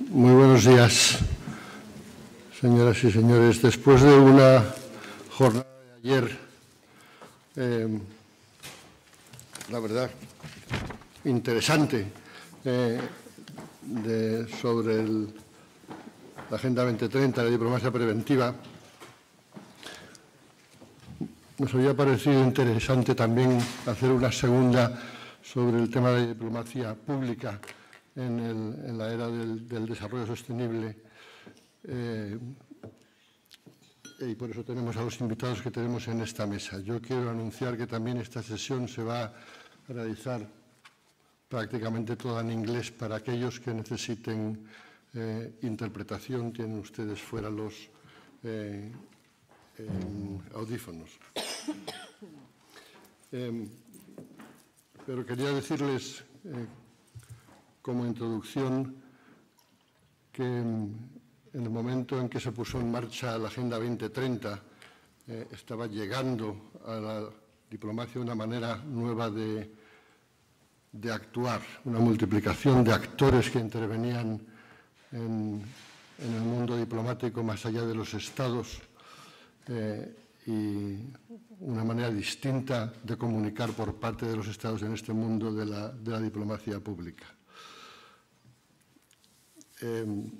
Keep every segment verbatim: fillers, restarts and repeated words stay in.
Muy buenos días, señoras y señores. Después de una jornada de ayer, eh, la verdad, interesante, eh, de, sobre el, la Agenda veinte treinta, la diplomacia preventiva, nos había parecido interesante también hacer una segunda sobre el tema de diplomacia pública en, el, en la era del, del desarrollo sostenible. Eh, y por eso tenemos a los invitados que tenemos en esta mesa. Yo quiero anunciar que también esta sesión se va a realizar prácticamente toda en inglés para aquellos que necesiten eh, interpretación. Tienen ustedes fuera los eh, eh, audífonos. Eh, pero quería decirles eh, como introducción que en el momento en que se puso en marcha la Agenda veinte treinta eh, estaba llegando a la diplomacia una manera nueva de, de actuar, una multiplicación de actores que intervenían en, en el mundo diplomático más allá de los estados eh, y una manera distinta de comunicar por parte de los estados en este mundo de la, de la diplomacia pública. Um,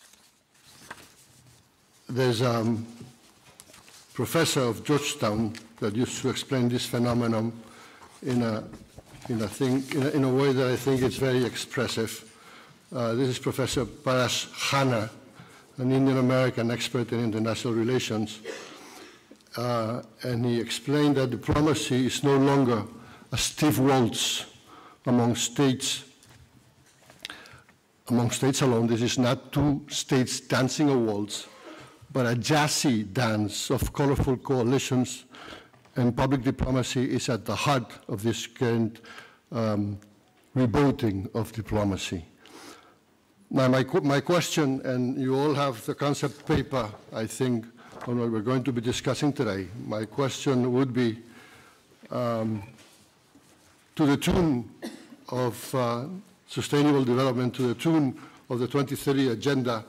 there's a um, professor of Georgetown that used to explain this phenomenon in a, in a, thing, in a, in a way that I think is very expressive. Uh, this is Professor Paras Khanna, an Indian-American expert in international relations. Uh, and he explained that diplomacy is no longer a stiff waltz among states Among states alone. This is not two states dancing a waltz, but a jazzy dance of colorful coalitions, and public diplomacy is at the heart of this current um, rebooting of diplomacy. Now, my, my question, and you all have the concept paper, I think, on what we're going to be discussing today. My question would be, um, to the tune of uh, sustainable development, to the tune of the twenty thirty agenda,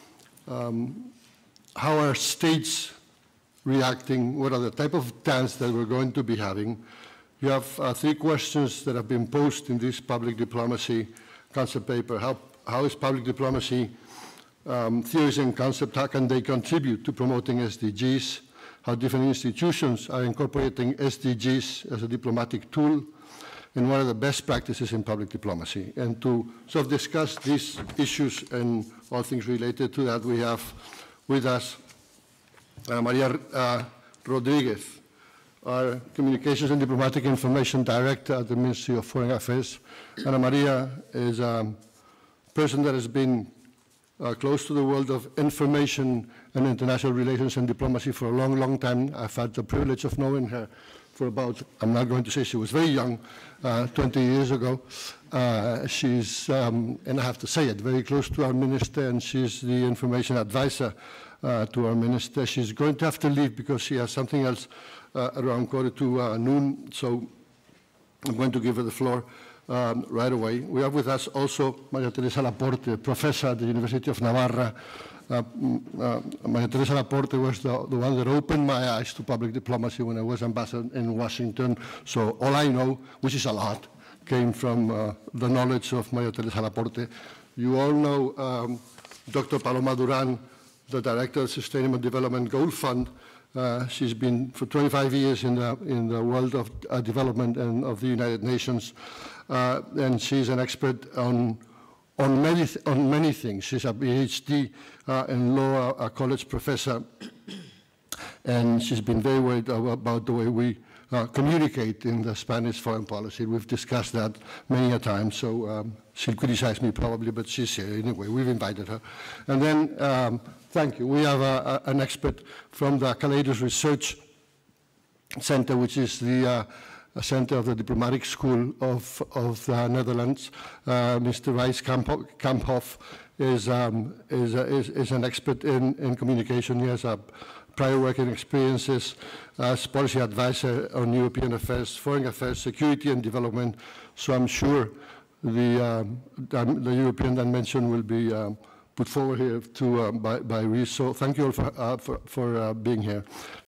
um, how are states reacting? What are the type of dance that we're going to be having? You have uh, three questions that have been posed in this public diplomacy concept paper. How, how is public diplomacy um, theories and concept, how can they contribute to promoting S D Gs? How different institutions are incorporating S D Gs as a diplomatic tool? And what are the best practices in public diplomacy? And to sort of discuss these issues and all things related to that, we have with us uh, Maria uh, Rodriguez, our Communications and Diplomatic Information Director at the Ministry of Foreign Affairs. Ana Maria is a person that has been uh, close to the world of information and international relations and diplomacy for a long, long time. I've had the privilege of knowing her for about, I'm not going to say she was very young, uh, twenty years ago. Uh, she's, um, and I have to say it, very close to our minister, and she's the information advisor uh, to our minister. She's going to have to leave because she has something else uh, around quarter to uh, noon, so I'm going to give her the floor um, right away. We have with us also Maria Teresa Laporte, professor at the University of Navarra. Uh, uh, Maria Teresa Laporte was the, the one that opened my eyes to public diplomacy when I was ambassador in Washington. So all I know, which is a lot, came from uh, the knowledge of Maria Teresa Laporte. You all know um, Doctor Paloma Duran, the director of the Sustainable Development Goal Fund. Uh, she's been for twenty-five years in the, in the world of uh, development and of the United Nations. Uh, and she's an expert on On many, on many things. She's a PhD uh, in law, a college professor, and she's been very worried about the way we uh, communicate in the Spanish foreign policy. We've discussed that many a time, so um, she'll criticize me probably, but she's here anyway. We've invited her. And then, um, thank you, we have a, a, an expert from the Kaleidos Research Center, which is the uh, a center of the Diplomatic School of, of the Netherlands. Uh, Mister Rijs Kamphoff is, um, is, uh, is, is an expert in, in communication. He has a prior working experiences as policy advisor on European affairs, foreign affairs, security and development. So I'm sure the, um, the European dimension will be um, put forward here to, uh, by, by Reese. So thank you all for, uh, for, for uh, being here.